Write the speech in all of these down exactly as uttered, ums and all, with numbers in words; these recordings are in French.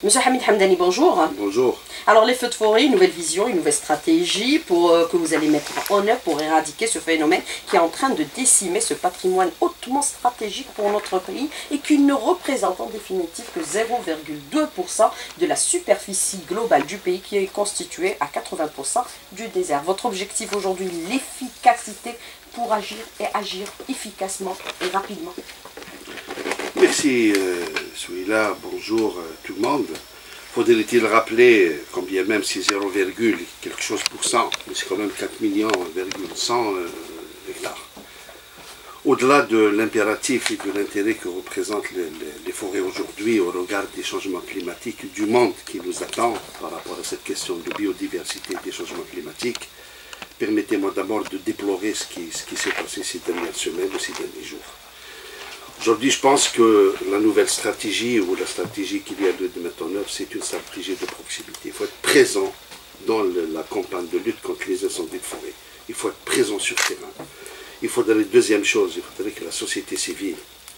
Monsieur Hamid Hamdani, bonjour. Bonjour. Alors les feux de forêt, une nouvelle vision, une nouvelle stratégie pour, euh, que vous allez mettre en œuvre pour éradiquer ce phénomène qui est en train de décimer ce patrimoine hautement stratégique pour notre pays et qui ne représente en définitive que zéro virgule deux pour cent de la superficie globale du pays qui est constituée à quatre-vingts pour cent du désert. Votre objectif aujourd'hui, l'efficacité pour agir et agir efficacement et rapidement. Merci, euh, Souila, bonjour euh, tout le monde. Faudrait-il rappeler, combien même c'est zéro, quelque chose pour cent, mais c'est quand même quatre millions, cent euh, hectares. Au-delà de l'impératif et de l'intérêt que représentent les, les, les forêts aujourd'hui au regard des changements climatiques, du monde qui nous attend par rapport à cette question de biodiversité et des changements climatiques, permettez-moi d'abord de déplorer ce qui, ce qui s'est passé ces dernières semaines ou ces derniers jours. Aujourd'hui, je pense que la nouvelle stratégie ou la stratégie qu'il y a lieu de mettre en œuvre, c'est une stratégie de proximité. Il faut être présent dans le, la campagne de lutte contre les incendies de forêt. Il faut être présent sur le terrain. Il faudrait, deuxième chose, il faudrait que la société civile,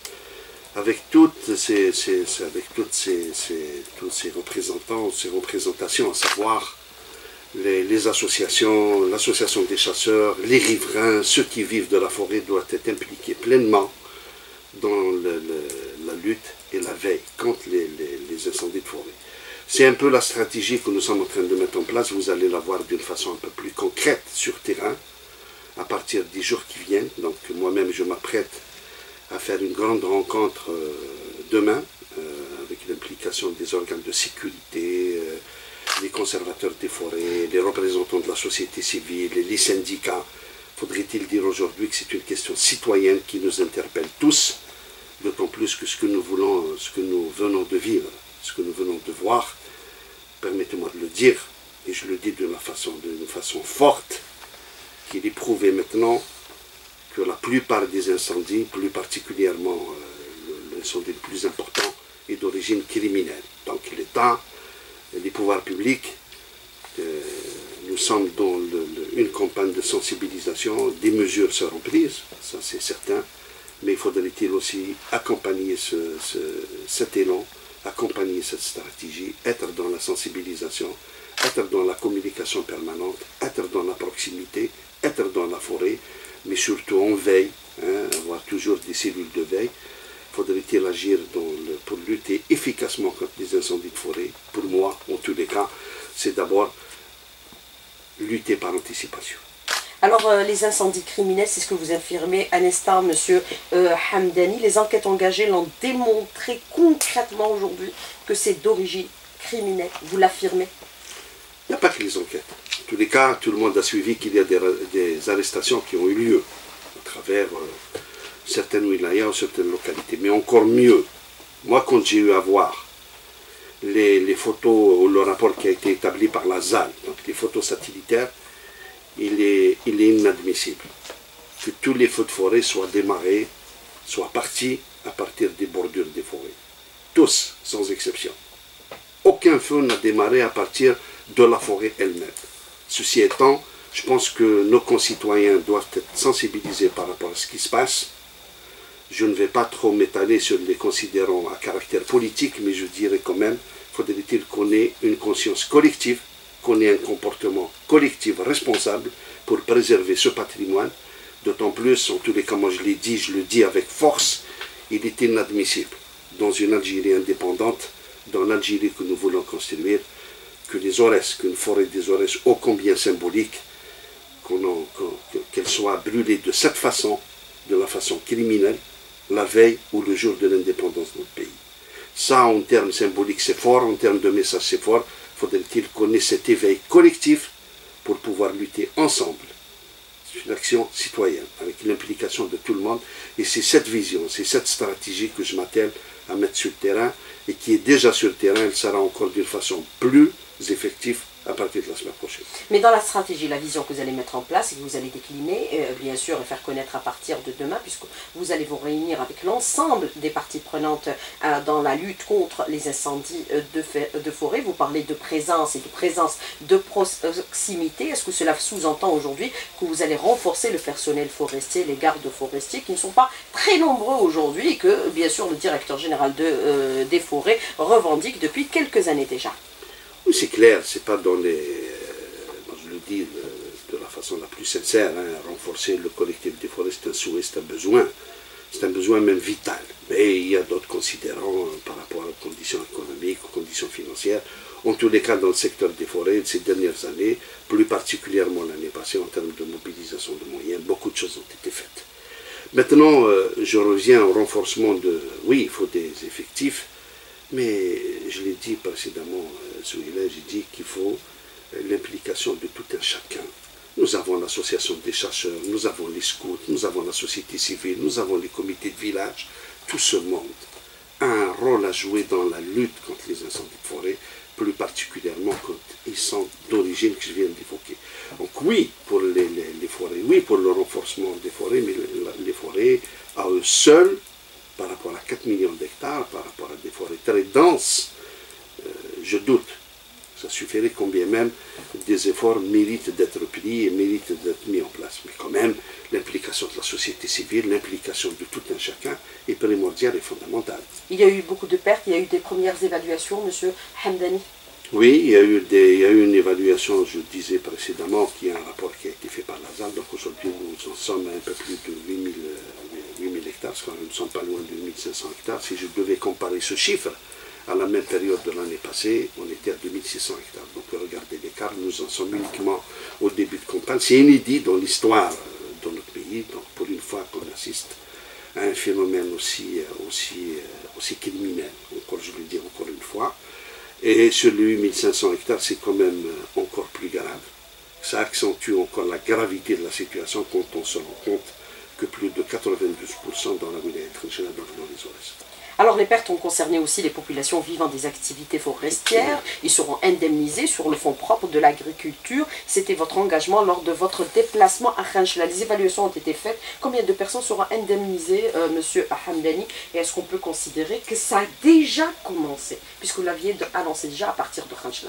avec toutes ces, ces, avec toutes ces, ces, tous ces représentants, ces représentations, à savoir les, les associations, l'association des chasseurs, les riverains, ceux qui vivent de la forêt doivent être impliqués pleinement dans le, le, la lutte et la veille contre les, les, les incendies de forêt. C'est un peu la stratégie que nous sommes en train de mettre en place. Vous allez la voir d'une façon un peu plus concrète sur terrain à partir des jours qui viennent. Donc moi-même je m'apprête à faire une grande rencontre euh, demain euh, avec l'implication des organes de sécurité, euh, les conservateurs des forêts, les représentants de la société civile, les syndicats. Faudrait-il dire aujourd'hui que c'est une question citoyenne qui nous interpelle tous, d'autant plus que ce que nous voulons, ce que nous venons de vivre, ce que nous venons de voir, permettez-moi de le dire, et je le dis d'une façon, d'une façon forte, qu'il est prouvé maintenant que la plupart des incendies, plus particulièrement euh, l'incendie le plus important, est d'origine criminelle. Donc l'État, les pouvoirs publics, euh, nous sommes dans le, le, une campagne de sensibilisation, des mesures seront prises, ça c'est certain, mais il faudrait-il aussi accompagner ce, ce, cet élan, accompagner cette stratégie, être dans la sensibilisation, être dans la communication permanente, être dans la proximité, être dans la forêt, mais surtout en veille, hein, avoir toujours des cellules de veille. Faudrait-il agir dans le, pour lutter efficacement contre les incendies de forêt? Pour moi, en tous les cas, c'est d'abord lutter par anticipation. Alors, euh, les incendies criminels, c'est ce que vous affirmez à l'instant, monsieur euh, Hamdani. Les enquêtes engagées l'ont démontré concrètement aujourd'hui que c'est d'origine criminelle. Vous l'affirmez? Il n'y a pas que les enquêtes. En tous les cas, tout le monde a suivi qu'il y a des, des arrestations qui ont eu lieu à travers euh, certaines wilayas ou certaines localités. Mais encore mieux, moi, quand j'ai eu à voir les, les photos ou le rapport qui a été établi par la Z A L, donc les photos satellitaires, il est, il est inadmissible que tous les feux de forêt soient démarrés, soient partis à partir des bordures des forêts. Tous, sans exception. Aucun feu n'a démarré à partir de la forêt elle-même. Ceci étant, je pense que nos concitoyens doivent être sensibilisés par rapport à ce qui se passe. Je ne vais pas trop m'étaler sur les considérants à caractère politique, mais je dirais quand même, faudrait-il qu'on ait une conscience collective, qu'on ait un comportement collectif responsable pour préserver ce patrimoine. D'autant plus, en tous les cas, moi je l'ai dit, je le dis avec force, il est inadmissible dans une Algérie indépendante, dans l'Algérie que nous voulons construire, que les Aurès, qu'une forêt des Aurès ô combien symbolique, qu'on qu'elle soit brûlée de cette façon, de la façon criminelle, la veille ou le jour de l'indépendance de notre pays. Ça, en termes symboliques, c'est fort, en termes de message, c'est fort. Faudrait-il qu'on ait cet éveil collectif pour pouvoir lutter ensemble. C'est une action citoyenne, avec l'implication de tout le monde. Et c'est cette vision, c'est cette stratégie que je m'attelle à mettre sur le terrain, et qui est déjà sur le terrain, elle sera encore d'une façon plus effective à partir de la semaine prochaine. Mais dans la stratégie, la vision que vous allez mettre en place et que vous allez décliner, euh, bien sûr, et faire connaître à partir de demain, puisque vous allez vous réunir avec l'ensemble des parties prenantes euh, dans la lutte contre les incendies euh, de, de forêt. Vous parlez de présence et de présence de proximité. Est-ce que cela sous-entend aujourd'hui que vous allez renforcer le personnel forestier, les gardes forestiers, qui ne sont pas très nombreux aujourd'hui et que, bien sûr, le directeur général de, euh, des forêts revendique depuis quelques années déjà? Oui, c'est clair, c'est pas dans les... Euh, je le dis de, de la façon la plus sincère, hein, renforcer le collectif des forêts, c'est un souhait, c'est un besoin. C'est un besoin même vital. Mais il y a d'autres considérants hein, par rapport aux conditions économiques, aux conditions financières. En tous les cas, dans le secteur des forêts, ces dernières années, plus particulièrement l'année passée, en termes de mobilisation de moyens, beaucoup de choses ont été faites. Maintenant, euh, je reviens au renforcement de... Oui, il faut des effectifs, mais je l'ai dit précédemment, euh, j'ai dit qu'il faut euh, l'implication de tout un chacun. Nous avons l'association des chasseurs, nous avons les scouts, nous avons la société civile, nous avons les comités de village. Tout ce monde a un rôle à jouer dans la lutte contre les incendies de forêt, plus particulièrement quand ils sont d'origine que je viens d'évoquer. Donc oui, pour les, les, les forêts, oui, pour le renforcement des forêts, mais les, les forêts à eux seuls, par rapport à quatre millions d'hectares, par rapport à des forêts très denses, euh, je doute. Ça suffirait combien même des efforts méritent d'être pris et méritent d'être mis en place. Mais quand même, l'implication de la société civile, l'implication de tout un chacun est primordiale et fondamentale. Il y a eu beaucoup de pertes, il y a eu des premières évaluations, M. Hamdani? Oui, il y a eu, des, il y a eu une évaluation, je disais précédemment, qui est un rapport qui a été fait par l'A S A L. Donc aujourd'hui, nous en sommes à un peu plus de huit mille hectares, parce que nous ne sommes pas loin de huit mille cinq cents hectares. Si je devais comparer ce chiffre à la même période de l'année passée, on était à deux mille six cents hectares. Donc regardez l'écart, nous en sommes uniquement au début de campagne. C'est inédit dans l'histoire de notre pays, donc pour une fois qu'on assiste à un phénomène aussi, aussi, aussi criminel, encore je le dis encore une fois. Et sur les huit mille cinq cents hectares, c'est quand même encore plus grave. Ça accentue encore la gravité de la situation quand on se rend compte que plus de quatre-vingt-douze pour cent dans la wilaya de Khenchela, dans les Aurès. Alors les pertes ont concerné aussi les populations vivant des activités forestières. Ils seront indemnisés sur le fonds propre de l'agriculture. C'était votre engagement lors de votre déplacement à Khenchela. Les évaluations ont été faites. Combien de personnes seront indemnisées, euh, M. Hamdani? Et est-ce qu'on peut considérer que ça a déjà commencé, puisque vous l'aviez annoncé déjà à partir de Khenchela?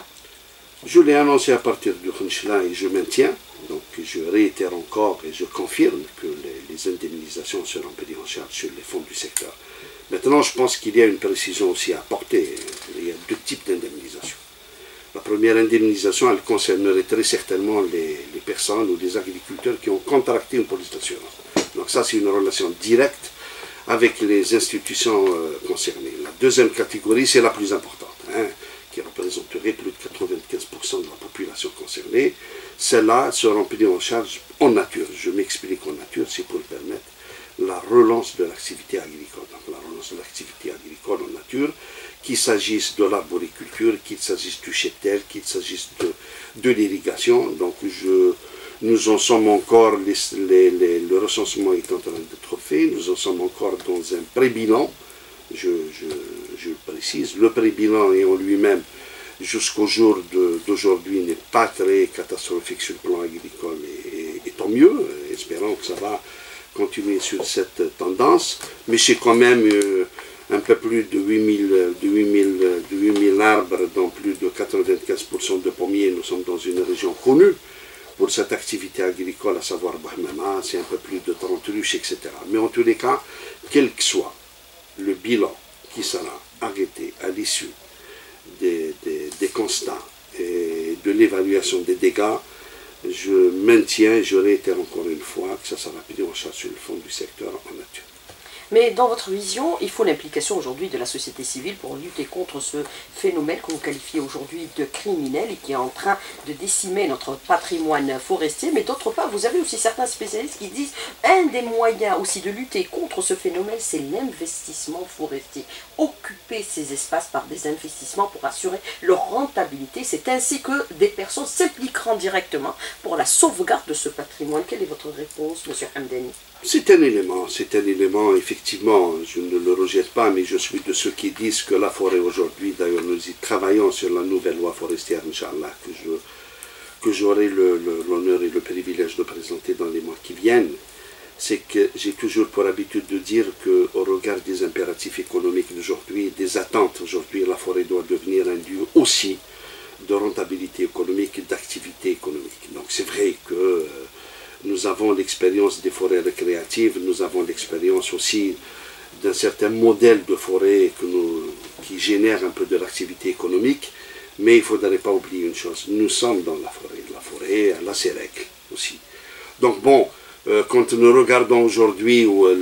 Je l'ai annoncé à partir de Khenchela et je maintiens. Donc je réitère encore et je confirme que les, les indemnisations seront payées en charge sur les fonds du secteur. Maintenant, je pense qu'il y a une précision aussi à apporter. Il y a deux types d'indemnisation. La première indemnisation, elle concernerait très certainement les, les personnes ou les agriculteurs qui ont contracté une police d'assurance. Donc ça, c'est une relation directe avec les institutions euh, concernées. La deuxième catégorie, c'est la plus importante, hein, qui représenterait plus de quatre-vingt-quinze pour cent de la population concernée. Celles-là seront prises en charge en nature. Je m'explique en nature, c'est pour permettre la relance de l'activité agricole. Donc la relance de l'activité agricole en nature, qu'il s'agisse de l'arboriculture, qu'il s'agisse du cheptel, qu'il s'agisse de, de l'irrigation. Donc je, nous en sommes encore, les, les, les, le recensement est en train d'être fait, nous en sommes encore dans un pré-bilan, je, je, je précise, le pré-bilan est en lui-même jusqu'au jour d'aujourd'hui n'est pas très catastrophique sur le plan agricole et, et, et tant mieux, espérons que ça va continuer sur cette tendance, mais c'est quand même euh, un peu plus de huit mille arbres, dont plus de quatre-vingt-quinze pour cent de pommiers. Nous sommes dans une région connue pour cette activité agricole, à savoir Bahmama, c'est un peu plus de trente ruches, et cetera. Mais en tous les cas, quel que soit le bilan qui sera arrêté à l'issue des, des, des constats et de l'évaluation des dégâts, je maintiens, je réitère encore une fois que ça sera pris en charge sur le fond du secteur en nature. Mais dans votre vision, il faut l'implication aujourd'hui de la société civile pour lutter contre ce phénomène que vous qualifiez aujourd'hui de criminel et qui est en train de décimer notre patrimoine forestier. Mais d'autre part, vous avez aussi certains spécialistes qui disent un des moyens aussi de lutter contre ce phénomène, c'est l'investissement forestier. Occuper ces espaces par des investissements pour assurer leur rentabilité. C'est ainsi que des personnes s'impliqueront directement pour la sauvegarde de ce patrimoine. Quelle est votre réponse, M. Hamdani? C'est un élément, c'est un élément, effectivement, je ne le rejette pas, mais je suis de ceux qui disent que la forêt aujourd'hui, d'ailleurs nous y travaillons sur la nouvelle loi forestière, Inch'Allah, que je que j'aurai l'honneur et le privilège de présenter dans les mois qui viennent, c'est que j'ai toujours pour habitude de dire qu'au regard des impératifs économiques d'aujourd'hui, des attentes aujourd'hui, la forêt doit devenir un lieu aussi de rentabilité économique et d'activité économique. Donc c'est vrai que euh, nous avons l'expérience des forêts récréatives, nous avons l'expérience aussi d'un certain modèle de forêt que nous, qui génère un peu de l'activité économique, mais il ne faudrait pas oublier une chose, nous sommes dans la forêt, la forêt elle a ses règles aussi. Donc bon, euh, quand nous regardons aujourd'hui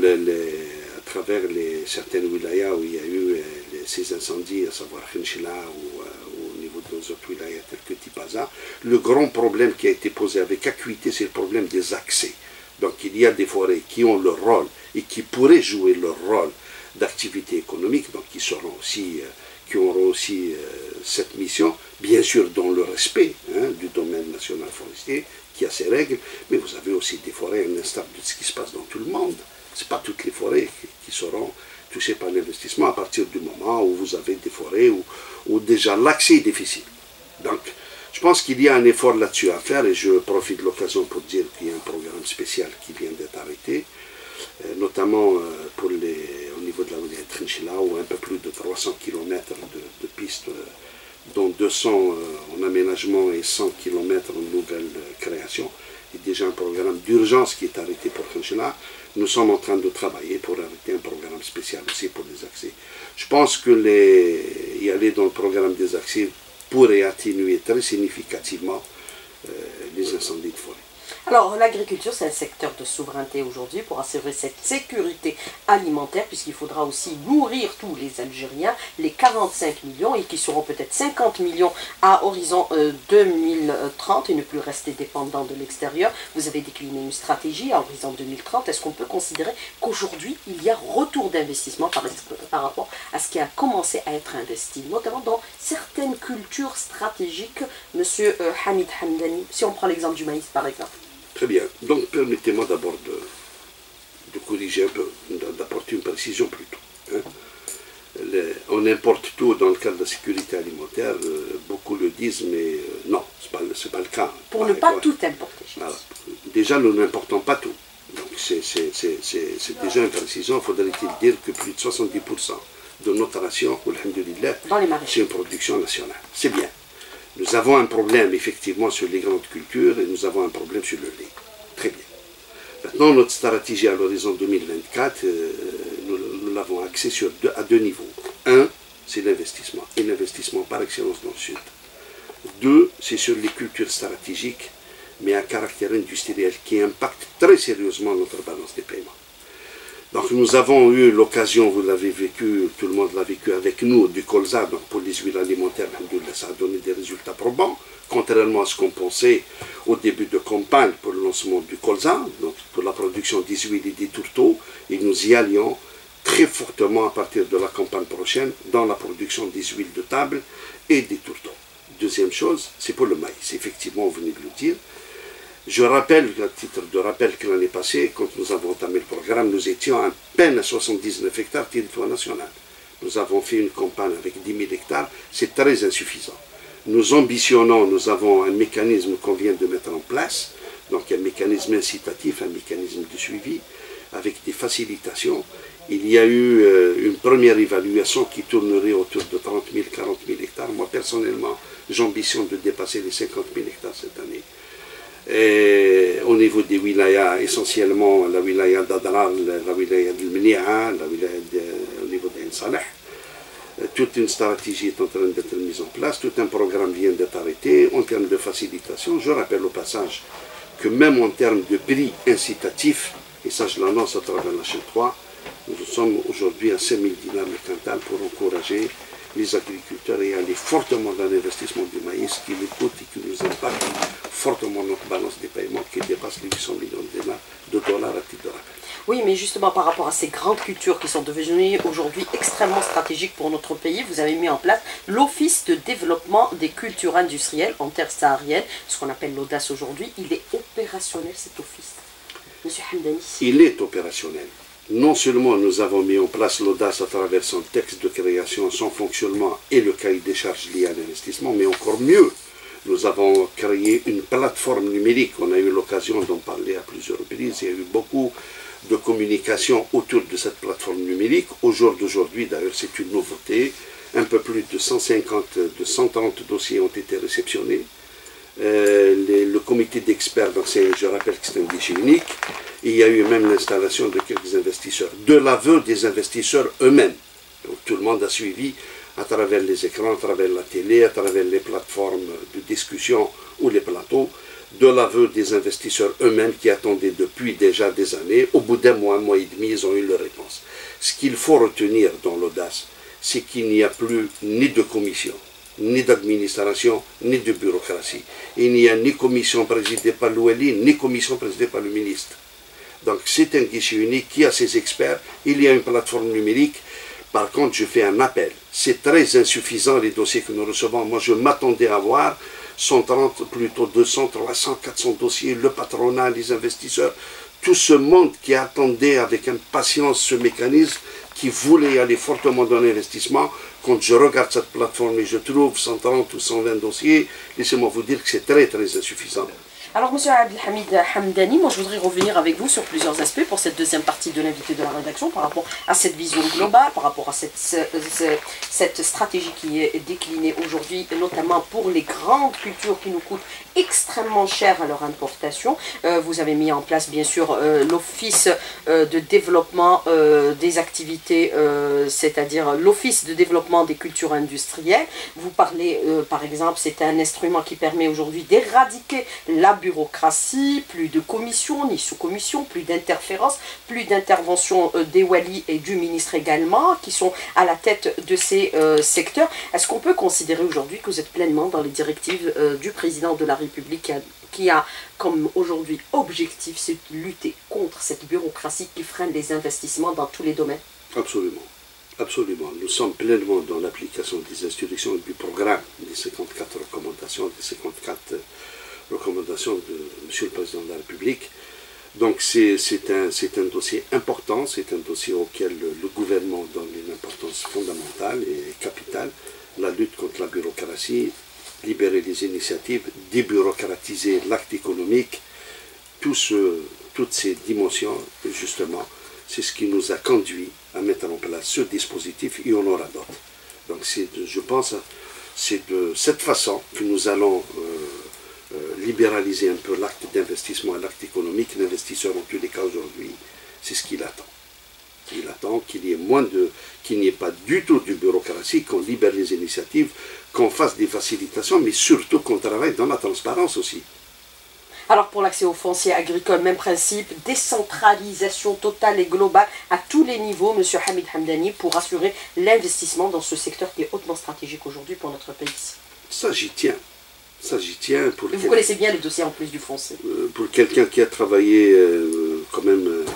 à travers les, certaines wilayas où il y a eu euh, les, ces incendies, à savoir Khenchela ou euh, au niveau de nos autres wilayas tels que Tipaza, le grand problème qui a été posé avec acuité, c'est le problème des accès. Donc il y a des forêts qui ont leur rôle et qui pourraient jouer leur rôle d'activité économique, donc qui seront aussi, euh, qui auront aussi euh, cette mission, bien sûr dans le respect hein, du domaine national forestier, qui a ses règles, mais vous avez aussi des forêts, à l'instar de ce qui se passe dans tout le monde. Ce n'est pas toutes les forêts qui, qui seront touchées par l'investissement à partir du moment où vous avez des forêts où, où déjà l'accès est difficile. Donc, je pense qu'il y a un effort là-dessus à faire et je profite de l'occasion pour dire qu'il y a un programme spécial qui vient d'être arrêté, euh, notamment euh, pour les, au niveau de la wilaya de Khenchela, où un peu plus de trois cents kilomètres de, de pistes, euh, dont deux cents euh, en aménagement et cent kilomètres en nouvelle euh, création. Il y a déjà un programme d'urgence qui est arrêté pour Khenchela. Nous sommes en train de travailler pour arrêter un programme spécial aussi pour les accès. Je pense que les, y aller dans le programme des accès pourrait atténuer très significativement euh, les incendies de forêt. Alors, l'agriculture, c'est un secteur de souveraineté aujourd'hui pour assurer cette sécurité alimentaire, puisqu'il faudra aussi nourrir tous les Algériens, les quarante-cinq millions, et qui seront peut-être cinquante millions à horizon euh, deux mille trente, et ne plus rester dépendants de l'extérieur. Vous avez décliné une stratégie à horizon deux mille trente. Est-ce qu'on peut considérer qu'aujourd'hui, il y a retour d'investissement par, par rapport à ce qui a commencé à être investi, notamment dans certaines cultures stratégiques, Monsieur euh, Hamid Hamdani, si on prend l'exemple du maïs, par exemple? Très bien. Donc, permettez-moi d'abord de, de corriger un peu, d'apporter une précision plutôt. Hein. Les, on importe tout dans le cadre de la sécurité alimentaire. Euh, beaucoup le disent, mais euh, non, ce n'est pas, pas le cas. Pour ne pas tout importer. Voilà. Déjà, nous n'importons pas tout. Donc, c'est déjà une précision. Il faudrait-il dire que plus de soixante-dix pour cent de notre ration, alhamdoulilah, c'est une production nationale. C'est bien. Nous avons un problème effectivement sur les grandes cultures et nous avons un problème sur le lait. Très bien. Maintenant, notre stratégie à l'horizon deux mille vingt-quatre, euh, nous, nous l'avons axée sur deux, à deux niveaux. Un, c'est l'investissement, et l'investissement par excellence dans le Sud. Deux, c'est sur les cultures stratégiques, mais à caractère industriel, qui impactent très sérieusement notre balance des paiements. Donc nous avons eu l'occasion, vous l'avez vécu, tout le monde l'a vécu avec nous, du colza, donc pour les huiles alimentaires, ça a donné des résultats probants, contrairement à ce qu'on pensait au début de campagne pour le lancement du colza, donc pour la production des huiles et des tourteaux, et nous y allions très fortement à partir de la campagne prochaine dans la production des huiles de table et des tourteaux. Deuxième chose, c'est pour le maïs, effectivement, vous venez de le dire. Je rappelle, à titre de rappel, que l'année passée, quand nous avons entamé le programme, nous étions à peine à soixante-dix-neuf hectares territoire national. Nous avons fait une campagne avec dix mille hectares, c'est très insuffisant. Nous ambitionnons, nous avons un mécanisme qu'on vient de mettre en place, donc un mécanisme incitatif, un mécanisme de suivi, avec des facilitations. Il y a eu euh, une première évaluation qui tournerait autour de trente mille, quarante mille hectares. Moi, personnellement, j'ambitionne de dépasser les cinquante mille hectares cette année. Et au niveau des wilayas, essentiellement la wilaya d'Adrar, la wilaya de Mnia, la wilaya de, au niveau d'Ain Saleh, toute une stratégie est en train d'être mise en place, tout un programme vient d'être arrêté en termes de facilitation. Je rappelle au passage que même en termes de prix incitatifs, et ça je l'annonce à travers la chaîne trois, nous sommes aujourd'hui à cinq mille dinars le quintal pour encourager les agriculteurs et aller fortement dans l'investissement du maïs qui nous coûte et qui nous impacte fortement notre balance des paiements qui dépasse les huit cents millions de dollars à titre de rappel. Oui, mais justement par rapport à ces grandes cultures qui sont devenues aujourd'hui extrêmement stratégiques pour notre pays, vous avez mis en place l'Office de développement des cultures industrielles en terre saharienne, ce qu'on appelle l'Audace aujourd'hui. Il est opérationnel cet office, Monsieur Hamdani? Il est opérationnel. Non seulement nous avons mis en place l'Audace à travers son texte de création, son fonctionnement et le cahier des charges lié à l'investissement, mais encore mieux, Nous avons créé une plateforme numérique. On a eu l'occasion d'en parler à plusieurs reprises. Il y a eu beaucoup de communication autour de cette plateforme numérique. Au jour d'aujourd'hui, d'ailleurs, c'est une nouveauté. Un peu plus de cent cinquante, de cent trente dossiers ont été réceptionnés. Euh, les, le comité d'experts, je rappelle que c'est un guichet unique. Et il y a eu même l'installation de quelques investisseurs, de l'aveu des investisseurs eux-mêmes. Tout le monde a suivi à travers les écrans, à travers la télé, à travers les plateformes de discussion ou les plateaux, de l'aveu des investisseurs eux-mêmes qui attendaient depuis déjà des années. Au bout d'un mois, un mois et demi, ils ont eu leur réponse. Ce qu'il faut retenir dans l'audace, c'est qu'il n'y a plus ni de commission, ni d'administration, ni de bureaucratie. Il n'y a ni commission présidée par l'O L I, ni commission présidée par le ministre. Donc c'est un guichet unique qui a ses experts, il y a une plateforme numérique. Par contre, je fais un appel. C'est très insuffisant les dossiers que nous recevons. Moi, je m'attendais à voir cent trente, plutôt deux cents, trois cents, quatre cents dossiers, le patronat, les investisseurs, tout ce monde qui attendait avec impatience ce mécanisme, qui voulait aller fortement dans l'investissement. Quand je regarde cette plateforme et je trouve cent trente ou cent vingt dossiers, laissez-moi vous dire que c'est très très insuffisant. Alors, M. Abdelhamid Hamdani, moi je voudrais revenir avec vous sur plusieurs aspects pour cette deuxième partie de l'invité de la rédaction par rapport à cette vision globale, par rapport à cette, cette, cette stratégie qui est déclinée aujourd'hui, notamment pour les grandes cultures qui nous coûtent extrêmement cher à leur importation. Euh, vous avez mis en place bien sûr euh, l'Office euh, de développement euh, des activités, euh, c'est-à-dire l'Office de développement des cultures industrielles. Vous parlez euh, par exemple, c'est un instrument qui permet aujourd'hui d'éradiquer la bureaucratie, plus de commissions ni sous-commissions, plus d'interférences, plus d'interventions euh, des walis et du ministre également, qui sont à la tête de ces euh, secteurs. Est-ce qu'on peut considérer aujourd'hui que vous êtes pleinement dans les directives euh, du président de la République qui a, qui a comme aujourd'hui objectif, c'est de lutter contre cette bureaucratie qui freine les investissements dans tous les domaines? Absolument. Absolument. Nous sommes pleinement dans l'application des instructions du programme des cinquante-quatre recommandations, des cinquante-quatre recommandations de M. le Président de la République. Donc c'est un, un dossier important, c'est un dossier auquel le, le gouvernement donne une importance fondamentale et capitale. La lutte contre la bureaucratie, libérer les initiatives, débureaucratiser l'acte économique, tout ce, toutes ces dimensions, justement, c'est ce qui nous a conduit à mettre en place ce dispositif, et on aura d'autres. Donc je pense c'est de cette façon que nous allons euh, euh, libéraliser un peu l'acte d'investissement et l'acte économique. L'investisseur, en tous les cas aujourd'hui, c'est ce qu'il attend. Il attend qu'il y ait moins de, qu'il n'y ait pas du tout de bureaucratie, qu'on libère les initiatives, qu'on fasse des facilitations, mais surtout qu'on travaille dans la transparence aussi. Alors pour l'accès au foncier agricole, même principe, décentralisation totale et globale à tous les niveaux, M. Hamid Hamdani, pour assurer l'investissement dans ce secteur qui est hautement stratégique aujourd'hui pour notre pays. Ça j'y tiens. Ça j'y tiens. Pour Vous connaissez bien les dossiers en plus du foncier. Euh, pour quelqu'un qui a travaillé euh, quand même euh,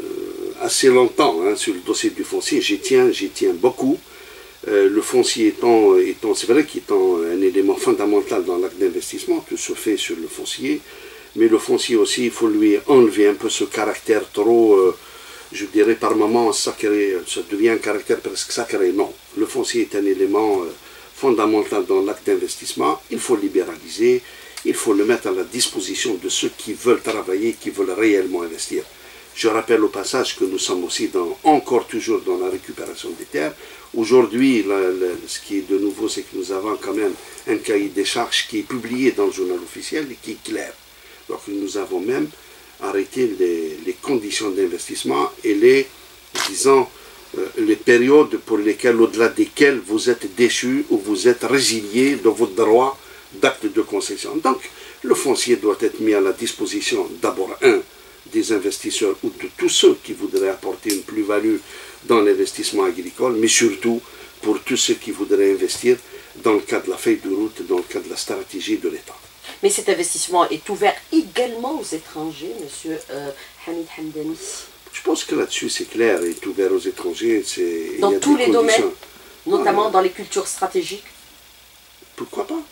assez longtemps hein, sur le dossier du foncier, j'y tiens, j'y tiens beaucoup. Euh, le foncier étant, étant c'est vrai qu'il est un élément fondamental dans l'acte d'investissement, tout se fait sur le foncier. Mais le foncier aussi, il faut lui enlever un peu ce caractère trop, euh, je dirais par moments sacré, ça devient un caractère presque sacré. Non, le foncier est un élément euh, fondamental dans l'acte d'investissement. Il faut libéraliser, il faut le mettre à la disposition de ceux qui veulent travailler, qui veulent réellement investir. Je rappelle au passage que nous sommes aussi dans, encore toujours dans la récupération des terres. Aujourd'hui, ce qui est de nouveau, c'est que nous avons quand même un cahier des charges qui est publié dans le journal officiel et qui est clair. Donc nous avons même arrêté les, les conditions d'investissement et les, disons, euh, les périodes pour lesquelles, au-delà desquelles vous êtes déchu ou vous êtes résilié de votre droit d'acte de concession. Donc le foncier doit être mis à la disposition d'abord, un, des investisseurs ou de tous ceux qui voudraient apporter une plus-value dans l'investissement agricole, mais surtout pour tous ceux qui voudraient investir dans le cadre de la feuille de route, dans le cadre de la stratégie de l'État. Mais cet investissement est ouvert également aux étrangers, M. Euh, Hamid Hamdani? Je pense que là-dessus, c'est clair, il est ouvert aux étrangers. Dans il y a tous les conditions. domaines, notamment ah, dans les cultures stratégiques? Pourquoi pas?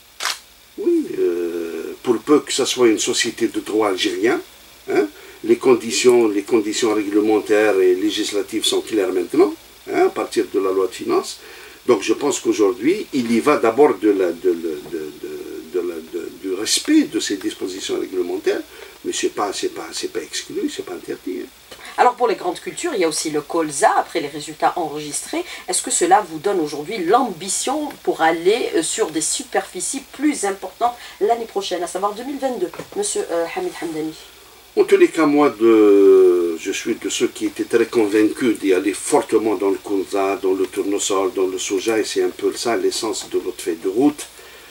Oui, euh, pour peu que ce soit une société de droit algérien, hein, les, conditions, les conditions réglementaires et législatives sont claires maintenant, hein, à partir de la loi de finances. Donc je pense qu'aujourd'hui, il y va d'abord de la... De, de, de, de, de la respect de ces dispositions réglementaires, mais ce n'est pas, c'est pas, c'est pas exclu, ce n'est pas interdit. Hein. Alors pour les grandes cultures, il y a aussi le colza, après les résultats enregistrés. Est-ce que cela vous donne aujourd'hui l'ambition pour aller sur des superficies plus importantes l'année prochaine, à savoir deux mille vingt-deux, Monsieur euh, Hamid Hamdani? En tous les cas, moi, de, je suis de ceux qui étaient très convaincus d'y aller fortement dans le colza, dans le tournesol, dans le soja, et c'est un peu ça l'essence de notre feuille de route.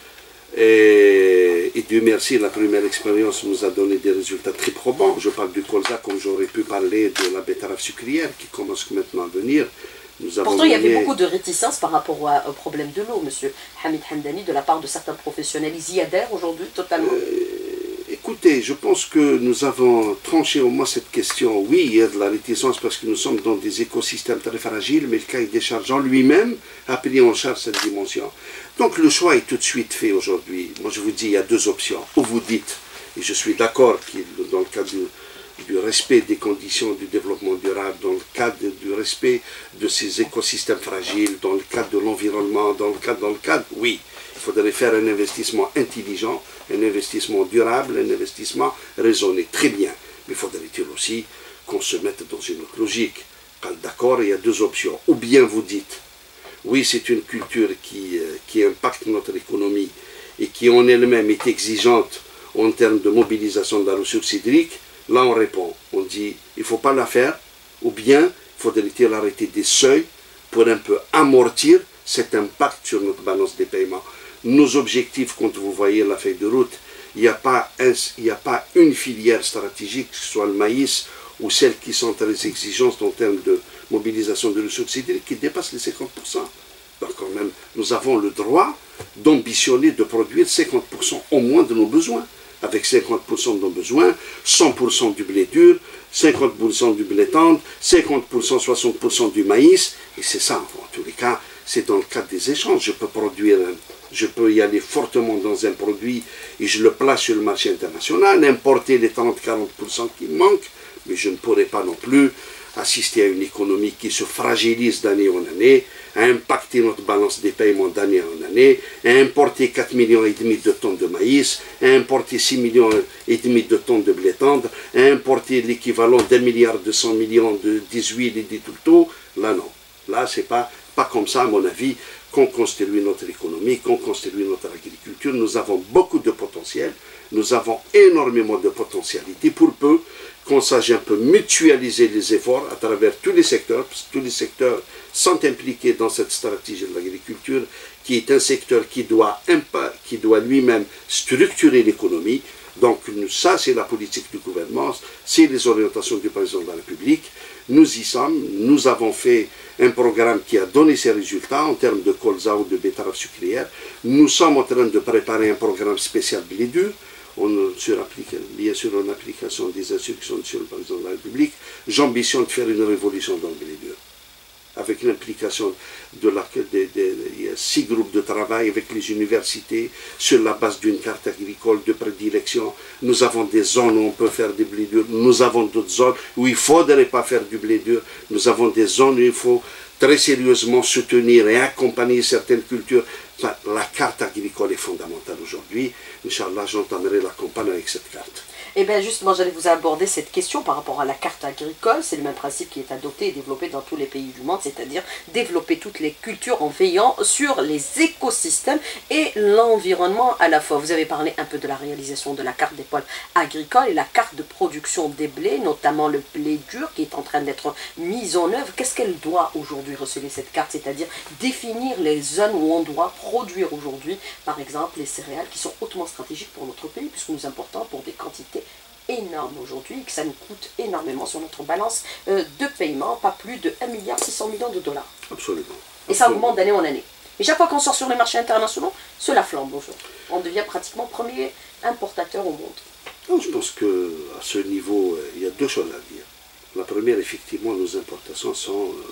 Et, et Dieu merci, la première expérience nous a donné des résultats très probants. Je parle du colza comme j'aurais pu parler de la betterave sucrière qui commence maintenant à venir. Nous avons Pourtant, il y avait mené... beaucoup de réticence par rapport au, au problème de l'eau, Monsieur Hamid Hamdani, de la part de certains professionnels. Ils y adhèrent aujourd'hui totalement. Euh, écoutez, je pense que nous avons tranché au moins cette question. Oui, il y a de la réticence parce que nous sommes dans des écosystèmes très fragiles, mais le cahier des charges en lui-même a pris en charge cette dimension. Donc le choix est tout de suite fait aujourd'hui. Moi je vous dis, il y a deux options. Ou vous dites, et je suis d'accord que dans le cadre du, du respect des conditions du développement durable, dans le cadre du respect de ces écosystèmes fragiles, dans le cadre de l'environnement, dans le cadre, dans le cadre, oui, il faudrait faire un investissement intelligent, un investissement durable, un investissement raisonné. Très bien. Mais il faudrait-il aussi qu'on se mette dans une autre logique. D'accord, il y a deux options. Ou bien vous dites, oui, c'est une culture qui, euh, qui impacte notre économie et qui en elle-même est exigeante en termes de mobilisation de la ressource hydrique. Là, on répond, on dit, il ne faut pas la faire, ou bien il faudrait-il arrêter des seuils pour un peu amortir cet impact sur notre balance des paiements. Nos objectifs, quand vous voyez la feuille de route, il n'y a pas un, il n'y a pas une filière stratégique, que ce soit le maïs ou celles qui sont très exigeantes en termes de mobilisation de ressources hydriques, qui dépassent les cinquante pour cent. Donc quand même, nous avons le droit d'ambitionner de produire cinquante pour cent au moins de nos besoins. Avec cinquante pour cent de nos besoins, cent pour cent du blé dur, cinquante pour cent du blé tendre, cinquante pour cent, soixante pour cent du maïs. Et c'est ça, en tous les cas, c'est dans le cadre des échanges. Je peux produire, je peux y aller fortement dans un produit et je le place sur le marché international, importer les trente à quarante pour cent qui manquent, mais je ne pourrai pas non plus assister à une économie qui se fragilise d'année en année, à impacter notre balance des paiements d'année en année, à importer quatre millions et demi de tonnes de maïs, à importer six millions et demi de tonnes de blé tendre, à importer l'équivalent d'un milliard deux cents millions de dix-huit et des tout. Là non, là c'est pas, pas comme ça à mon avis qu'on construit notre économie, qu'on construit notre agriculture. Nous avons beaucoup de potentiel, nous avons énormément de potentialité pour peu qu'on sache un peu mutualiser les efforts à travers tous les secteurs, parce que tous les secteurs sont impliqués dans cette stratégie de l'agriculture, qui est un secteur qui doit, qui doit lui-même structurer l'économie. Donc ça, c'est la politique du gouvernement, c'est les orientations du président de la République. Nous y sommes, nous avons fait un programme qui a donné ses résultats en termes de colza ou de betterave sucrière. Nous sommes en train de préparer un programme spécial blé dur. On surapplique, bien sûr, en application des instructions sur le président de la République. J'ambitionne de faire une révolution dans le blé dur, avec l'implication de la, de, de, de, il y a six groupes de travail avec les universités, sur la base d'une carte agricole de prédilection. Nous avons des zones où on peut faire du blé dur, nous avons d'autres zones où il ne faudrait pas faire du blé dur, nous avons des zones où il faut très sérieusement soutenir et accompagner certaines cultures. Enfin, la carte agricole est fondamentale aujourd'hui. Inch'Allah, j'entamerai la campagne avec cette carte. Eh bien justement, j'allais vous aborder cette question par rapport à la carte agricole. C'est le même principe qui est adopté et développé dans tous les pays du monde, c'est-à-dire développer toutes les cultures en veillant sur les écosystèmes et l'environnement à la fois. Vous avez parlé un peu de la réalisation de la carte des pôles agricoles et la carte de production des blés, notamment le blé dur qui est en train d'être mise en œuvre. Qu'est-ce qu'elle doit aujourd'hui receler cette carte? C'est-à-dire définir les zones où on doit produire aujourd'hui, par exemple, les céréales qui sont hautement stratégiques pour notre pays, puisque nous importons pour des quantités énormes aujourd'hui et que ça nous coûte énormément sur notre balance euh, de paiement, pas plus de un milliard six cents millions de dollars. Absolument. Et ça augmente d'année en année. Et chaque fois qu'on sort sur les marchés internationaux, cela flambe aujourd'hui. On devient pratiquement premier importateur au monde. Non, je pense qu'à ce niveau, euh, il y a deux choses à dire. La première, effectivement, nos importations sont, euh,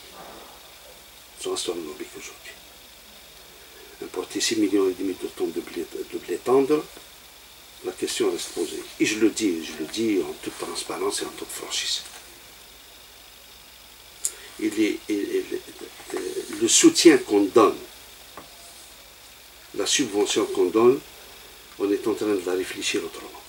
sont astronomiques aujourd'hui. Importer six millions et demi de tonnes de blé, de blé tendre, la question reste posée. Et je le dis, je le dis en toute transparence et en toute franchise. Et les, et les, le soutien qu'on donne, la subvention qu'on donne, on est en train de la réfléchir autrement.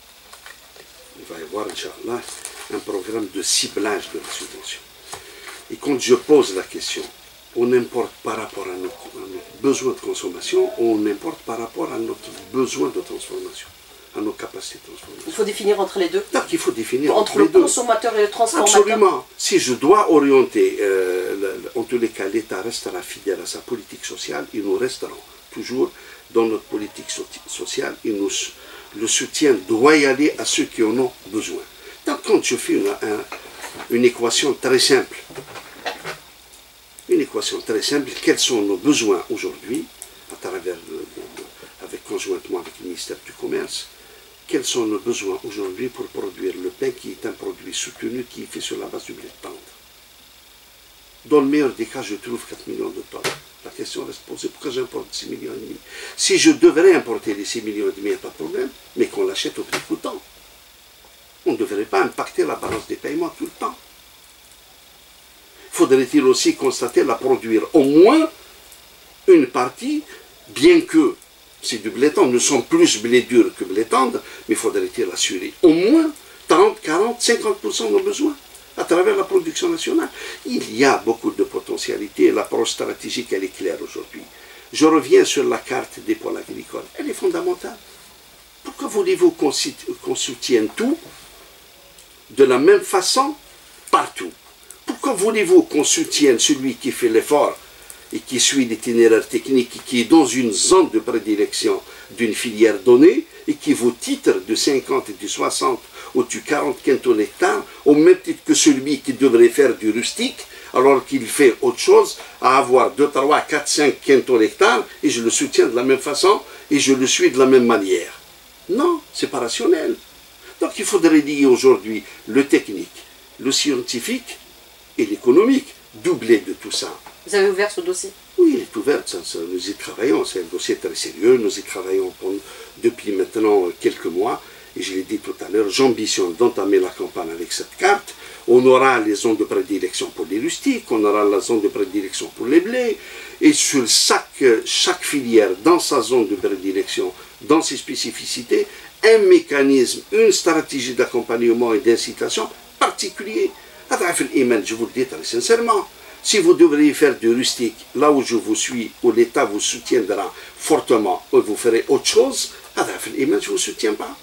Il va y avoir, Inch'Allah, un programme de ciblage de la subvention. Et quand je pose la question, on importe par rapport à nos, à nos besoins de consommation, ou on importe par rapport à notre besoin de transformation, à nos capacités de transformation. Il faut définir entre les deux. Donc il faut définir entre, entre le les deux. consommateur et le transformateur. Absolument. Si je dois orienter, euh, le, le, en tous les cas, l'État restera fidèle à sa politique sociale, et nous resterons toujours dans notre politique so sociale, et nous, le soutien doit y aller à ceux qui en ont besoin. Donc quand je fais une, un, une équation très simple, une équation très simple, quels sont nos besoins aujourd'hui, à travers, le, le, avec, conjointement avec le ministère du Commerce, quels sont nos besoins aujourd'hui pour produire le pain qui est un produit soutenu, qui est fait sur la base du blé de tendre. Dans le meilleur des cas, je trouve quatre millions de tonnes. La question reste posée, pourquoi j'importe six millions et demi? Si je devrais importer les six millions et demi, il n'y a pas de problème, mais qu'on l'achète au prix coûtant. On ne devrait pas impacter la balance des paiements tout le temps. Faudrait-il aussi constater la produire au moins une partie, bien que c'est du blé tendre, nous sommes plus blé dur que blé tendre, mais faudrait-il assurer au moins trente, quarante, cinquante pour cent de nos besoins à travers la production nationale. Il y a beaucoup de potentialités et l'approche stratégique, elle est claire aujourd'hui. Je reviens sur la carte des pôles agricoles, elle est fondamentale. Pourquoi voulez-vous qu'on qu'on soutienne tout de la même façon partout? Pourquoi voulez-vous qu'on soutienne celui qui fait l'effort et qui suit l'itinéraire technique, et qui est dans une zone de prédilection d'une filière donnée, et qui vous titre de cinquante et du soixante ou du quarante quintaux l'hectare, au même titre que celui qui devrait faire du rustique, alors qu'il fait autre chose, à avoir deux, trois, quatre, cinq quintaux l'hectare, et je le soutiens de la même façon, et je le suis de la même manière. Non, c'est pas rationnel. Donc il faudrait lier aujourd'hui le technique, le scientifique et l'économique, doubler de tout ça. Vous avez ouvert ce dossier? Oui, il est ouvert, ça, ça, nous y travaillons, c'est un dossier très sérieux, nous y travaillons pour, depuis maintenant quelques mois, et je l'ai dit tout à l'heure, j'ambitionne d'entamer la campagne avec cette carte. On aura les zones de prédilection pour les rustiques, on aura la zone de prédilection pour les blés, et sur chaque, chaque filière, dans sa zone de prédilection, dans ses spécificités, un mécanisme, une stratégie d'accompagnement et d'incitation particulier. Je vous le dis très sincèrement, si vous devriez faire du rustique, là où je vous suis, où l'État vous soutiendra fortement, ou vous ferez autre chose, je ne vous soutiens pas.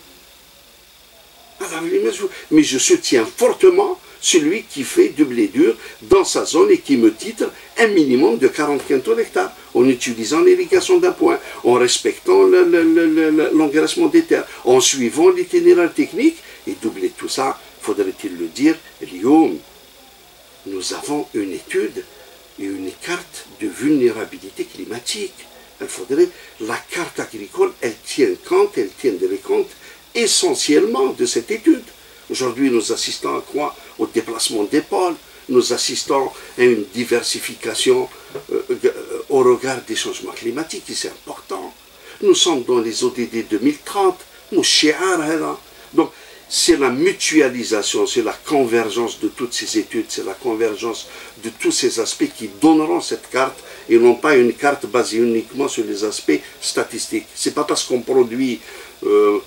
Mais je soutiens fortement celui qui fait du blé dur dans sa zone et qui me titre un minimum de quarante quintaux l'hectare, en utilisant l'irrigation d'appoint, en respectant l'engraissement des terres, en suivant l'itinéraire technique, et doubler tout ça, faudrait-il le dire, Lyon, nous avons une étude et une carte de vulnérabilité climatique. Il faudrait, la carte agricole, elle tient compte, elle tiendrait compte essentiellement de cette étude. Aujourd'hui, nous assistons à quoi? Au déplacement des pôles, nous assistons à une diversification euh, au regard des changements climatiques, et c'est important. Nous sommes dans les O D D deux mille trente, nous chiar. Donc, c'est la mutualisation, c'est la convergence de toutes ces études, c'est la convergence de tous ces aspects qui donneront cette carte, et non pas une carte basée uniquement sur les aspects statistiques. Ce n'est pas parce qu'on produit euh,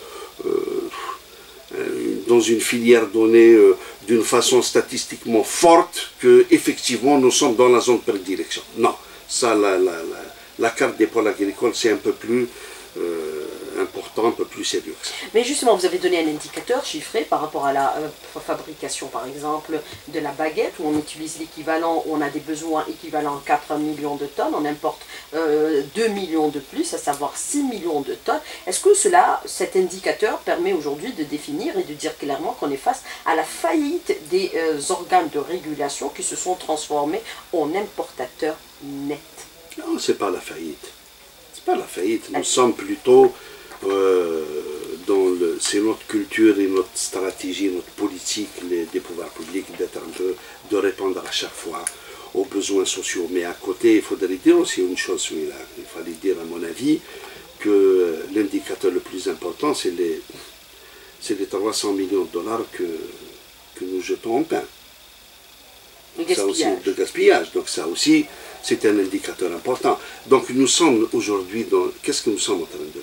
euh, dans une filière donnée euh, d'une façon statistiquement forte que effectivement nous sommes dans la zone de prédilection. Non, ça, la, la, la, la carte des pôles agricoles, c'est un peu plus euh, important, un peu plus sérieux que ça. Mais justement, vous avez donné un indicateur chiffré par rapport à la euh, fabrication, par exemple, de la baguette, où on utilise l'équivalent, où on a des besoins équivalents à quatre millions de tonnes, on importe euh, deux millions de plus, à savoir six millions de tonnes. Est-ce que cela, cet indicateur permet aujourd'hui de définir et de dire clairement qu'on est face à la faillite des euh, organes de régulation qui se sont transformés en importateurs nets? Non, c'est pas la faillite. C'est pas la faillite. Nous sommes plutôt euh, dans le... C'est notre culture et notre stratégie, notre politique les, des pouvoirs publics d'être un peu, de répondre à chaque fois aux besoins sociaux. Mais à côté, il faudrait dire aussi une chose, celui-là. Il fallait dire, à mon avis, que l'indicateur le plus important, c'est les, c'est les trois cents millions de dollars que, que nous jetons en pain. Le gaspillage. Ça aussi, de gaspillage. Donc ça aussi, c'est un indicateur important. Donc nous sommes aujourd'hui dans... Qu'est-ce que nous sommes en train de faire? Nous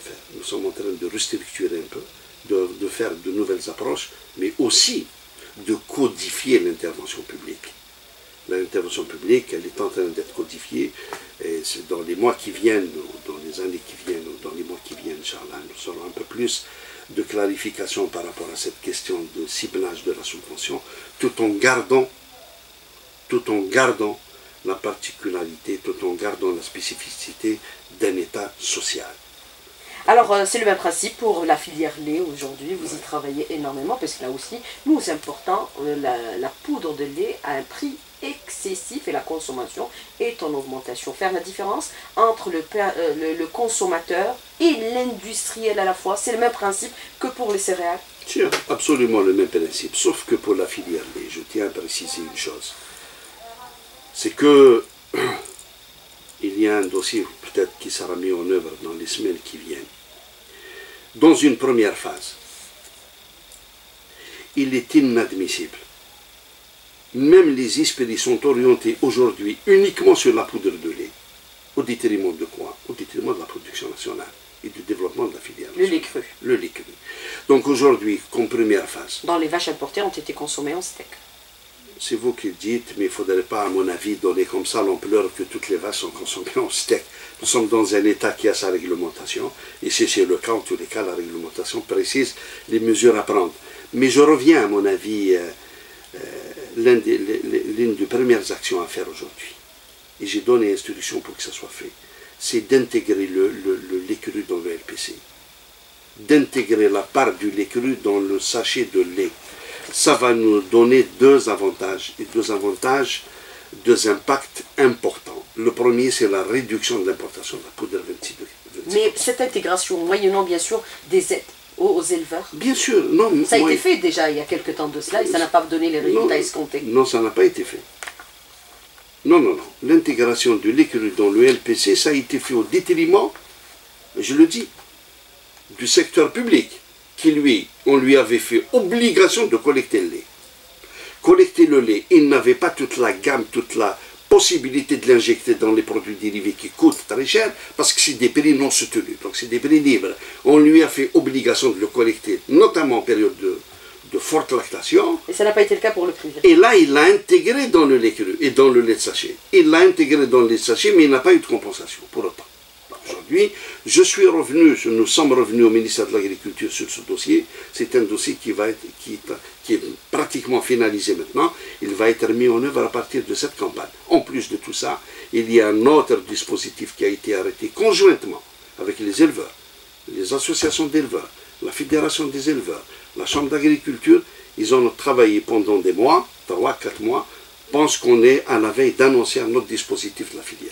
sommes en train de restructurer un peu, de, de faire de nouvelles approches, mais aussi de codifier l'intervention publique. L'intervention publique, elle est en train d'être codifiée, et c'est dans les mois qui viennent, ou dans les années qui viennent, ou dans les mois qui viennent, Inch'Allah, nous aurons un peu plus de clarification par rapport à cette question de ciblage de la subvention, tout en gardant, tout en gardant la particularité, tout en gardant la spécificité d'un État social. Alors, euh, c'est le même principe pour la filière lait aujourd'hui. Vous y travaillez énormément parce que là aussi, nous importons euh, la, la poudre de lait à un prix excessif et la consommation est en augmentation. Faire la différence entre le, euh, le, le consommateur et l'industriel à la fois, c'est le même principe que pour les céréales. C'est absolument le même principe, sauf que pour la filière lait, je tiens à préciser une chose. C'est que il y a un dossier peut-être qui sera mis en œuvre dans les semaines qui viennent. Dans une première phase, il est inadmissible. Même les esprits sont orientés aujourd'hui uniquement sur la poudre de lait. Au détriment de quoi? Au détriment de la production nationale et du développement de la filière nationale. Le lait cru. Le lait cru. Donc aujourd'hui, comme première phase. Dans les vaches importées ont été consommées en steak. C'est vous qui le dites, mais il ne faudrait pas, à mon avis, donner comme ça l'ampleur que toutes les vaches sont consommées en steak. Nous sommes dans un État qui a sa réglementation, et si c'est le cas, en tous les cas, la réglementation précise les mesures à prendre. Mais je reviens, à mon avis, euh, euh, l'une des, l'une des premières actions à faire aujourd'hui, et j'ai donné instruction pour que ça soit fait, c'est d'intégrer le, le, le lait cru dans le L P C, d'intégrer la part du lait cru dans le sachet de lait. Ça va nous donner deux avantages, et deux avantages, deux impacts importants. Le premier, c'est la réduction de l'importation de la poudre de vingt-six degrés. Mais cette intégration, moyennant bien sûr des aides aux, aux éleveurs, bien sûr, non. Ça a moi, été fait déjà il y a quelques temps de cela et ça n'a pas donné les résultats non, escomptés. Non, ça n'a pas été fait. Non, non, non. L'intégration de lait cru dans le L P C, ça a été fait au détriment, je le dis, du secteur public, qui lui, on lui avait fait obligation de collecter le lait. Collecter le lait, il n'avait pas toute la gamme, toute la possibilité de l'injecter dans les produits dérivés qui coûtent très cher, parce que c'est des prix non soutenus, donc c'est des prix libres. On lui a fait obligation de le collecter, notamment en période de, de forte lactation. Et ça n'a pas été le cas pour le privé. Et là, il l'a intégré dans le lait cru et dans le lait de sachet. Il l'a intégré dans le lait de sachet, mais il n'a pas eu de compensation pour autant. Aujourd'hui, je suis revenu, nous sommes revenus au ministère de l'Agriculture sur ce dossier. C'est un dossier qui, va être, qui, est, qui est pratiquement finalisé maintenant. Il va être mis en œuvre à partir de cette campagne. En plus de tout ça, il y a un autre dispositif qui a été arrêté conjointement avec les éleveurs, les associations d'éleveurs, la Fédération des éleveurs, la Chambre d'agriculture. Ils ont travaillé pendant des mois, trois, quatre mois. Je pense qu'on est à la veille d'annoncer un autre dispositif de la filière.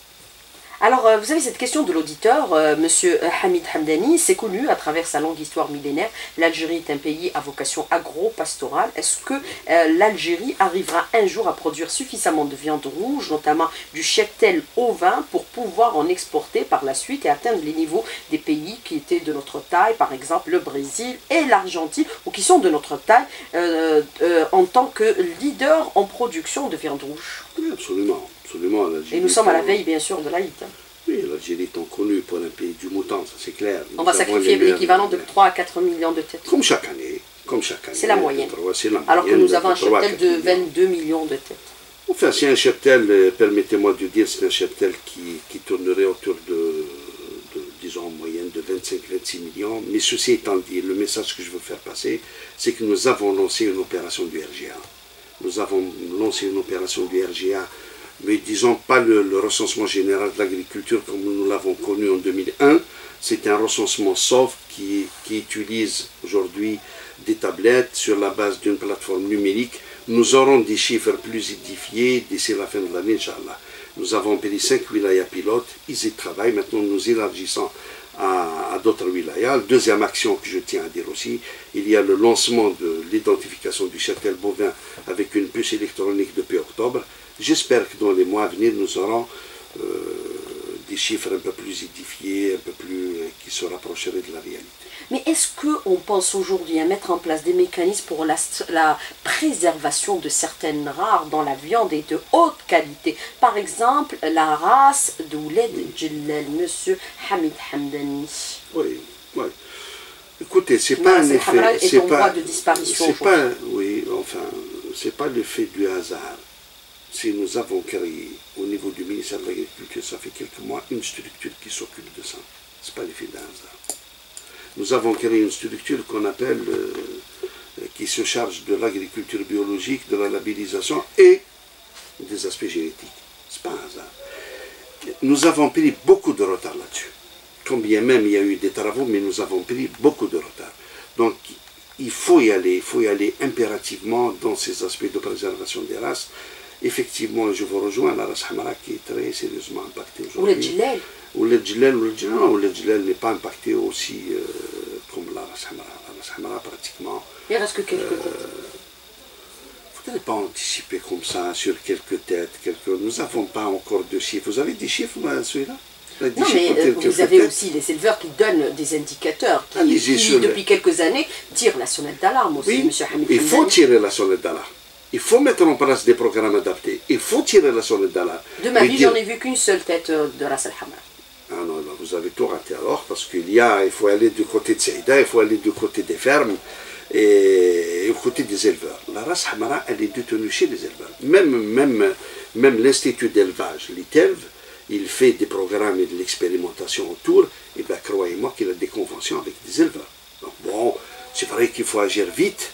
Alors, euh, vous avez cette question de l'auditeur, euh, Monsieur Hamid Hamdani, c'est connu à travers sa longue histoire millénaire. L'Algérie est un pays à vocation agro-pastorale. Est-ce que euh, l'Algérie arrivera un jour à produire suffisamment de viande rouge, notamment du cheptel ovin, pour pouvoir en exporter par la suite et atteindre les niveaux des pays qui étaient de notre taille, par exemple le Brésil et l'Argentine, ou qui sont de notre taille euh, euh, en tant que leader en production de viande rouge? Oui, absolument. Absolument, et nous sommes à la veille, bien sûr, de l'Aïd. Oui, l'Algérie étant connue pour un pays du mouton, ça c'est clair. On va sacrifier l'équivalent de trois à quatre millions de têtes. Comme chaque année. Comme chaque année. C'est la moyenne. La moyenne. Alors que nous avons un cheptel de vingt-deux millions de têtes. Enfin, c'est un cheptel, permettez-moi de dire, c'est un cheptel qui, qui tournerait autour de, de, disons, en moyenne de vingt-cinq à vingt-six millions. Mais ceci étant dit, le message que je veux faire passer, c'est que nous avons lancé une opération du R G A. Nous avons lancé une opération du R G A, mais disons pas le, le recensement général de l'agriculture comme nous l'avons connu en deux mille un. C'est un recensement soft qui, qui utilise aujourd'hui des tablettes sur la base d'une plateforme numérique. Nous aurons des chiffres plus édifiés d'ici la fin de l'année, Inch'Allah. Nous avons pris cinq wilayas pilotes, ils y travaillent. Maintenant, nous élargissons à, à d'autres wilayas. Deuxième action que je tiens à dire aussi, il y a le lancement de l'identification du cheptel bovin avec une puce électronique depuis octobre. J'espère que dans les mois à venir, nous aurons euh, des chiffres un peu plus édifiés, un peu plus, euh, qui se rapprocheraient de la réalité. Mais est-ce qu'on pense aujourd'hui à mettre en place des mécanismes pour la, la préservation de certaines races dans la viande et de haute qualité? Par exemple, la race de Ouled Djellal, Monsieur Hamid Hamdani. Oui, Ouais. Écoutez, c'est pas un effet. C'est pas de disparition. C'est pas, oui, enfin, c'est pas l'effet du hasard. Si nous avons créé au niveau du ministère de l'Agriculture, ça fait quelques mois, une structure qui s'occupe de ça. C'est pas l'effet d'un hasard. Nous avons créé une structure qu'on appelle, euh, qui se charge de l'agriculture biologique, de la labellisation et des aspects génétiques. C'est pas un hasard. Nous avons pris beaucoup de retard là-dessus. Combien même il y a eu des travaux, mais nous avons pris beaucoup de retard. Donc, il faut y aller, il faut y aller impérativement dans ces aspects de préservation des races. Effectivement, je vous rejoins, la race Hamara qui est très sérieusement impactée aujourd'hui. Ou le Djilal. Ou le Djilal, ou le Djilal, non, le Djilal n'est pas impacté aussi euh, comme la race Hamara. La race Hamara, pratiquement. Il reste que quelques têtes. Vous n'allez pas anticiper comme ça sur quelques têtes. Quelques... Nous n'avons pas encore de chiffres. Vous avez des chiffres, celui-là? Non, mais euh, vous avez aussi les éleveurs qui donnent des indicateurs, qui, qui depuis quelques années, tirent la sonnette d'alarme aussi, oui, M. Hamid. Il faut tirer la sonnette d'alarme. Il faut mettre en place des programmes adaptés. Il faut tirer la sonnette d'alarme. De ma vie, dire... j'en ai vu qu'une seule tête de Ras Al Hamra. Ah non, non, vous avez tout raté alors, parce qu'il y a, il faut aller du côté de Saïda, il faut aller du côté des fermes et du côté des éleveurs. La race Hamara, elle est détenue chez les éleveurs. Même, même, même l'Institut d'élevage, l'I T E L V, il fait des programmes et de l'expérimentation autour, et bien croyez-moi qu'il a des conventions avec des éleveurs. Donc bon, c'est vrai qu'il faut agir vite,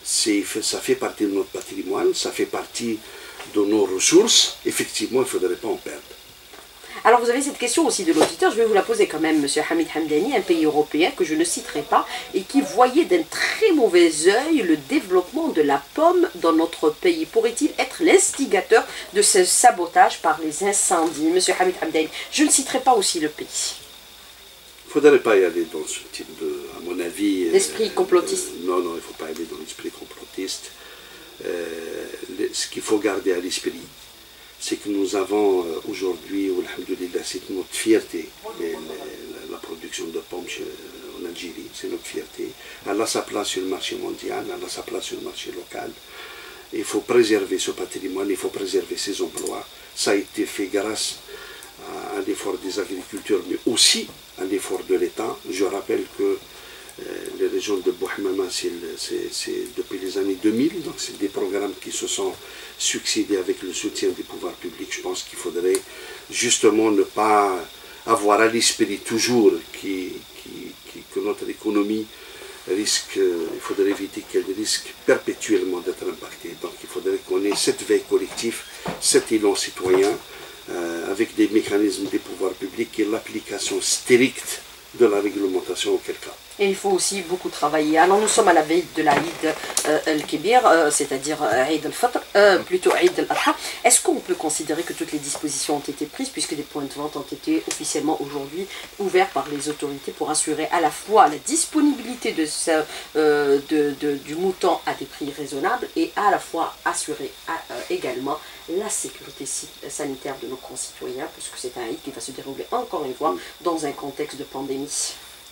ça fait partie de notre patrimoine, ça fait partie de nos ressources, effectivement il ne faudrait pas en perdre. Alors vous avez cette question aussi de l'auditeur, je vais vous la poser quand même, M. Hamid Hamdani, un pays européen que je ne citerai pas, et qui voyait d'un très mauvais œil le développement de la pomme dans notre pays. Pourrait-il être l'instigateur de ce sabotage par les incendies? M. Hamid Hamdani, je ne citerai pas aussi le pays. Il ne faudrait pas y aller dans ce type de, à mon avis... L'esprit complotiste. Euh, non, non, il ne faut pas aller dans l'esprit complotiste. Euh, ce qu'il faut garder à l'esprit, c'est que nous avons euh, aujourd'hui, alhamdoulilah, c'est notre fierté, les, les, la, la production de pommes en Algérie, c'est notre fierté. Elle a sa place sur le marché mondial, elle a sa place sur le marché local. Il faut préserver ce patrimoine, il faut préserver ces emplois. Ça a été fait grâce à, à l'effort des agriculteurs, mais aussi à l'effort de l'État. Je rappelle que euh, les régions de Bouhamama, c'est depuis les années deux mille, donc c'est des programmes qui se sont succédés avec le soutien des pouvoirs publics. Je pense qu'il faudrait justement ne pas avoir à l'esprit toujours qui, qui, qui, que notre économie risque, il faudrait éviter qu'elle risque perpétuellement d'être impactée. Donc il faudrait qu'on ait cette veille collective, cet élan citoyen, euh, avec des mécanismes des pouvoirs publics et l'application stricte de la réglementation auquel cas. Et il faut aussi beaucoup travailler. Alors nous sommes à la veille de l'Aïd euh, al-Kibir, euh, c'est-à-dire Aïd al-Fitr, euh, plutôt Aïd al-Adha. Est-ce qu'on peut considérer que toutes les dispositions ont été prises, puisque des points de vente ont été officiellement aujourd'hui ouverts par les autorités pour assurer à la fois la disponibilité de ce, euh, de, de, du mouton à des prix raisonnables et à la fois assurer à, euh, également la sécurité sanitaire de nos concitoyens, puisque c'est un Aïd qui va se dérouler encore une fois dans un contexte de pandémie.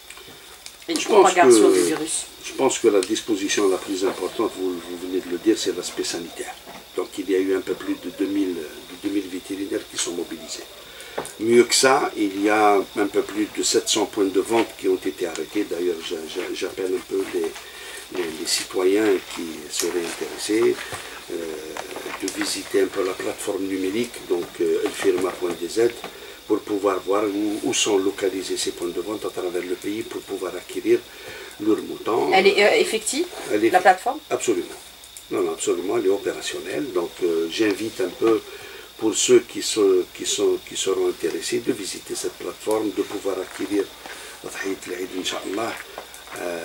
Une je, pense que, du virus. je pense que la disposition la plus importante, vous, vous venez de le dire, c'est l'aspect sanitaire. Donc il y a eu un peu plus de deux mille vétérinaires qui sont mobilisés. Mieux que ça, il y a un peu plus de sept cents points de vente qui ont été arrêtés. D'ailleurs, j'appelle un peu les, les, les citoyens qui seraient intéressés euh, de visiter un peu la plateforme numérique, donc euh, elfirma point d z, pour pouvoir voir où, où sont localisés ces points de vente à travers le pays pour pouvoir acquérir leurs moutons. Elle est euh, effective, elle est, la plateforme? Absolument. Non, non, absolument, elle est opérationnelle. Donc euh, j'invite un peu, pour ceux qui, sont, qui, sont, qui seront intéressés, de visiter cette plateforme, de pouvoir acquérir Inch'Allah, euh,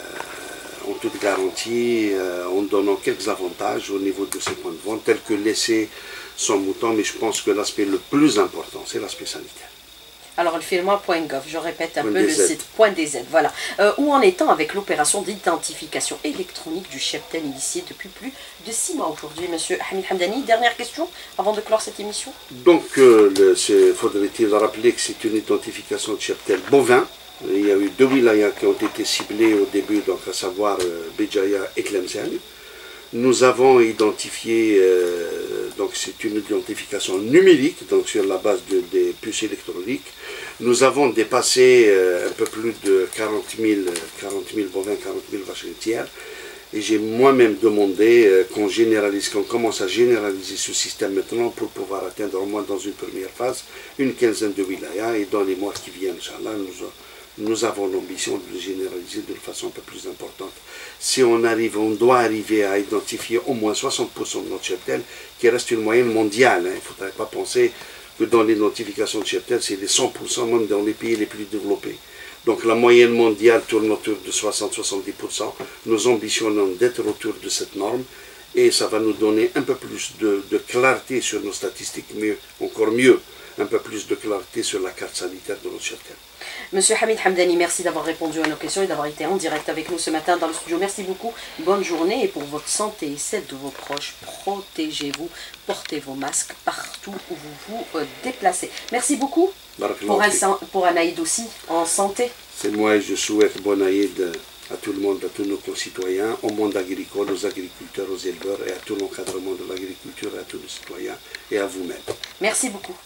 en toute garantie, euh, en donnant quelques avantages au niveau de ces points de vente, tels que laisser son mouton, mais je pense que l'aspect le plus important, c'est l'aspect sanitaire. Alors, le firma point gov, je répète un peu le site .dz, voilà. Euh, où en est-on avec l'opération d'identification électronique du cheptel initiée depuis plus de six mois aujourd'hui, monsieur Hamid Hamdani? Dernière question avant de clore cette émission. Donc, euh, faudrait-il rappeler que c'est une identification de cheptel bovin. Il y a eu deux wilayas qui ont été ciblés au début, donc à savoir euh, Béjaïa et Tlemcen. Nous avons identifié, euh, donc c'est une identification numérique, donc sur la base de, des puces électroniques. Nous avons dépassé euh, un peu plus de quarante mille bovins, quarante mille vaches laitières. Et j'ai moi-même demandé euh, qu'on généralise, qu'on commence à généraliser ce système maintenant pour pouvoir atteindre au moins dans une première phase une quinzaine de wilayas. Et dans les mois qui viennent, Inch'Allah, nous, nous avons l'ambition de le généraliser de façon un peu plus importante. Si on arrive, on doit arriver à identifier au moins soixante pour cent de notre cheptel, qui reste une moyenne mondiale. Hein. Il ne faudrait pas penser que dans les notifications de cheptel, c'est les cent pour cent même dans les pays les plus développés. Donc la moyenne mondiale tourne autour de soixante à soixante-dix pour cent. Nous ambitionnons d'être autour de cette norme et ça va nous donner un peu plus de, de clarté sur nos statistiques, mais encore mieux, un peu plus de clarté sur la carte sanitaire de notre cheptel. Monsieur Hamid Hamdani, merci d'avoir répondu à nos questions et d'avoir été en direct avec nous ce matin dans le studio. Merci beaucoup, bonne journée et pour votre santé et celle de vos proches, protégez-vous, portez vos masques partout où vous vous euh, déplacez. Merci beaucoup pour un, pour un Aïd aussi en santé. C'est moi et je souhaite bon Aïd à tout le monde, à tous nos concitoyens, au monde agricole, aux agriculteurs, aux éleveurs et à tout l'encadrement de l'agriculture et à tous les citoyens et à vous-même. Merci beaucoup.